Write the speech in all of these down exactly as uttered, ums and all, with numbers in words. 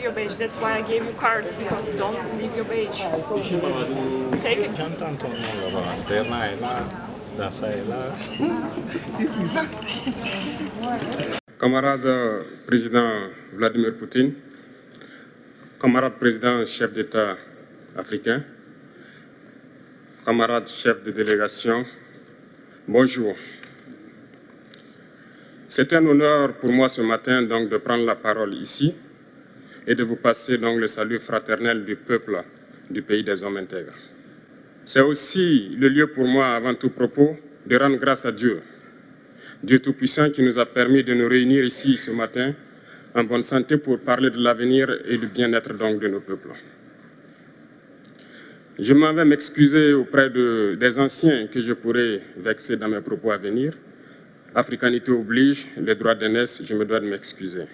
leave your badge. That's why I gave you cards, because don't leave your badge. Take it. J'entends ton nom là-bas. Terna est là, Dassa est là. Camarade président Vladimir Poutine, camarade président chef d'État africain, camarade chef de délégation, bonjour. C'est un honneur pour moi ce matin donc de prendre la parole ici et de vous passer donc le salut fraternel du peuple du pays des hommes intègres. C'est aussi le lieu pour moi, avant tout propos, de rendre grâce à Dieu, Dieu Tout-Puissant qui nous a permis de nous réunir ici ce matin en bonne santé pour parler de l'avenir et du bien-être donc de nos peuples. Je m'en vais m'excuser auprès de, des anciens que je pourrais vexer dans mes propos à venir. Africanité oblige, les droits d'aînesse, je me dois de m'excuser.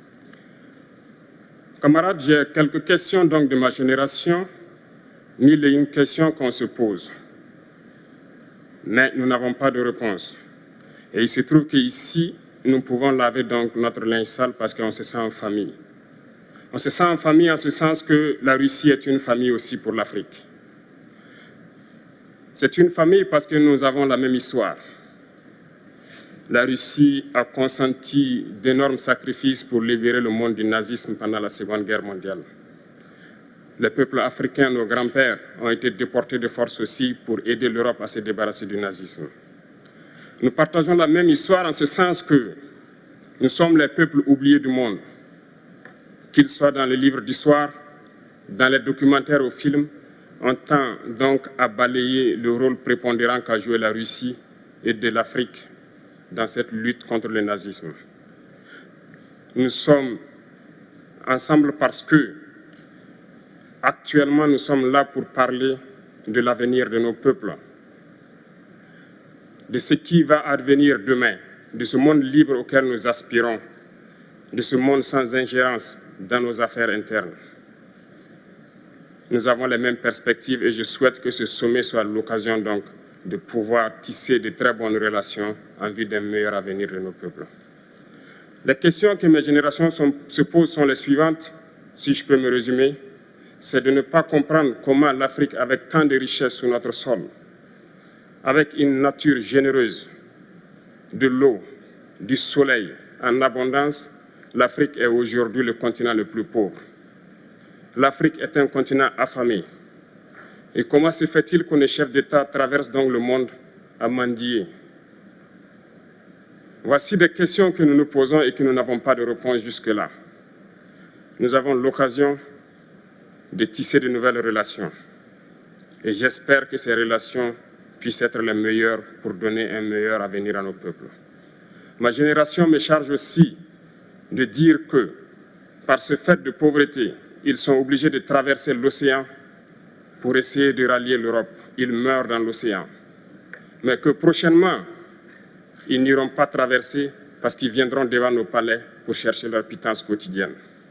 Camarades, j'ai quelques questions donc de ma génération, mille et une questions qu'on se pose. Mais nous n'avons pas de réponse. Et il se trouve qu'ici, nous pouvons laver donc notre linge sale parce qu'on se sent en famille. On se sent en famille en ce sens que la Russie est une famille aussi pour l'Afrique. C'est une famille parce que nous avons la même histoire. La Russie a consenti d'énormes sacrifices pour libérer le monde du nazisme pendant la Seconde Guerre mondiale. Les peuples africains, nos grands-pères, ont été déportés de force aussi pour aider l'Europe à se débarrasser du nazisme. Nous partageons la même histoire en ce sens que nous sommes les peuples oubliés du monde, qu'ils soient dans les livres d'histoire, dans les documentaires ou films, on tend donc à balayer le rôle prépondérant qu'a joué la Russie et de l'Afrique dans cette lutte contre le nazisme. Nous sommes ensemble parce que, actuellement, nous sommes là pour parler de l'avenir de nos peuples, de ce qui va advenir demain, de ce monde libre auquel nous aspirons, de ce monde sans ingérence dans nos affaires internes. Nous avons les mêmes perspectives et je souhaite que ce sommet soit l'occasion donc de pouvoir tisser de très bonnes relations en vue d'un meilleur avenir de nos peuples. Les questions que mes générations sont, se posent sont les suivantes, si je peux me résumer, c'est de ne pas comprendre comment l'Afrique, avec tant de richesses sur notre sol, avec une nature généreuse, de l'eau, du soleil en abondance, l'Afrique est aujourd'hui le continent le plus pauvre. L'Afrique est un continent affamé. Et comment se fait-il que les chefs d'État traversent donc le monde à mendier? Voici des questions que nous nous posons et que nous n'avons pas de réponse jusque-là. Nous avons l'occasion de tisser de nouvelles relations. Et j'espère que ces relations puissent être les meilleures pour donner un meilleur avenir à nos peuples. Ma génération me charge aussi de dire que, par ce fait de pauvreté, ils sont obligés de traverser l'océan pour essayer de rallier l'Europe. Ils meurent dans l'océan. Mais que prochainement, ils n'iront pas traverser parce qu'ils viendront devant nos palais pour chercher leur pitance quotidienne.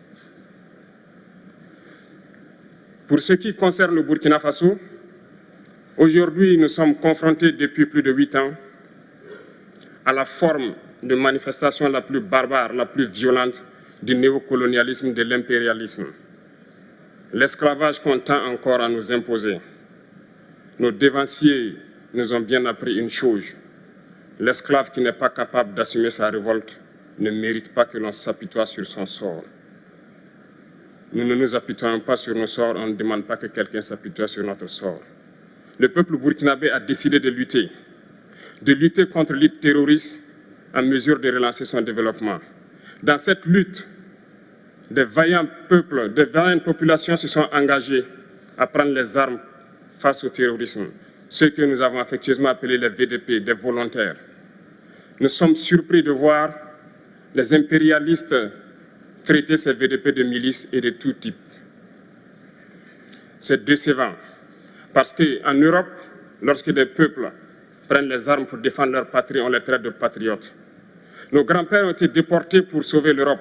Pour ce qui concerne le Burkina Faso, aujourd'hui, nous sommes confrontés depuis plus de huit ans à la forme de manifestation la plus barbare, la plus violente du néocolonialisme, de l'impérialisme. L'esclavage qu'on tend encore à nous imposer. Nos dévanciers nous ont bien appris une chose. L'esclave qui n'est pas capable d'assumer sa révolte ne mérite pas que l'on s'apitoie sur son sort. Nous ne nous apitoyons pas sur nos sorts, on ne demande pas que quelqu'un s'apitoie sur notre sort. Le peuple burkinabé a décidé de lutter, de lutter contre l'île terroriste en mesure de relancer son développement. Dans cette lutte, des vaillants peuples, des vaillantes populations se sont engagées à prendre les armes face au terrorisme, ceux que nous avons affectueusement appelés les V D P, des volontaires. Nous sommes surpris de voir les impérialistes traiter ces V D P de milices et de tout type. C'est décevant, parce qu'en Europe, lorsque des peuples prennent les armes pour défendre leur patrie, on les traite de patriotes. Nos grands-pères ont été déportés pour sauver l'Europe.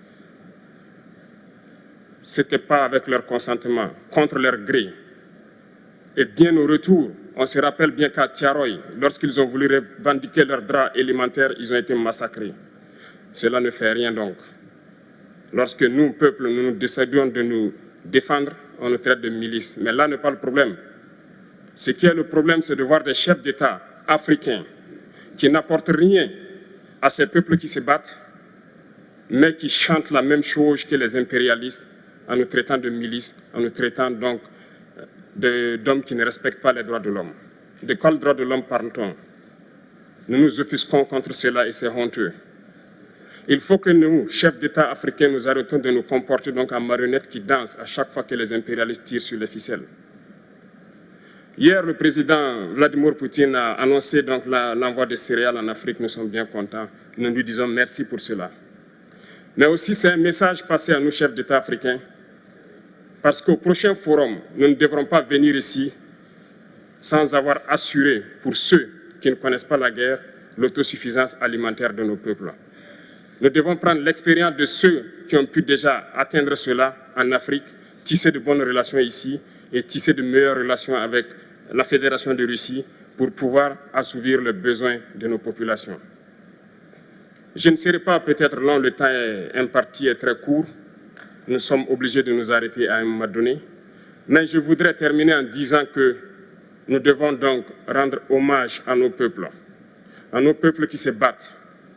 Ce n'était pas avec leur consentement, contre leur gré. Et bien au retour, on se rappelle bien qu'à Tiaroy, lorsqu'ils ont voulu revendiquer leurs droits élémentaires, ils ont été massacrés. Cela ne fait rien donc. Lorsque nous, peuple, nous, nous décidions de nous défendre, on nous traite de milices. Mais là n'est pas le problème. Ce qui est le problème, c'est de voir des chefs d'État africains qui n'apportent rien à ces peuples qui se battent, mais qui chantent la même chose que les impérialistes en nous traitant de milices, en nous traitant donc d'hommes qui ne respectent pas les droits de l'homme. De quels droits de l'homme parle-t-on? Nous nous offusquons contre cela et c'est honteux. Il faut que nous, chefs d'État africains, nous arrêtons de nous comporter donc en marionnettes qui dansent à chaque fois que les impérialistes tirent sur les ficelles. Hier, le président Vladimir Poutine a annoncé donc l'envoi de céréales en Afrique. Nous sommes bien contents. Nous lui disons merci pour cela. Mais aussi, c'est un message passé à nous, chefs d'État africains, parce qu'au prochain forum, nous ne devrons pas venir ici sans avoir assuré, pour ceux qui ne connaissent pas la guerre, l'autosuffisance alimentaire de nos peuples. Nous devons prendre l'expérience de ceux qui ont pu déjà atteindre cela en Afrique, tisser de bonnes relations ici et tisser de meilleures relations avec la Fédération de Russie pour pouvoir assouvir les besoins de nos populations. Je ne serai pas peut-être long, le temps est imparti est très court. Nous sommes obligés de nous arrêter à un moment donné. Mais je voudrais terminer en disant que nous devons donc rendre hommage à nos peuples, à nos peuples qui se battent.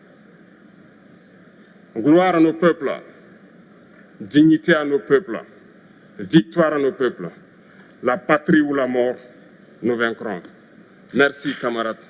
Gloire à nos peuples, dignité à nos peuples, victoire à nos peuples. La patrie ou la mort, nous vaincrons. Merci, camarades.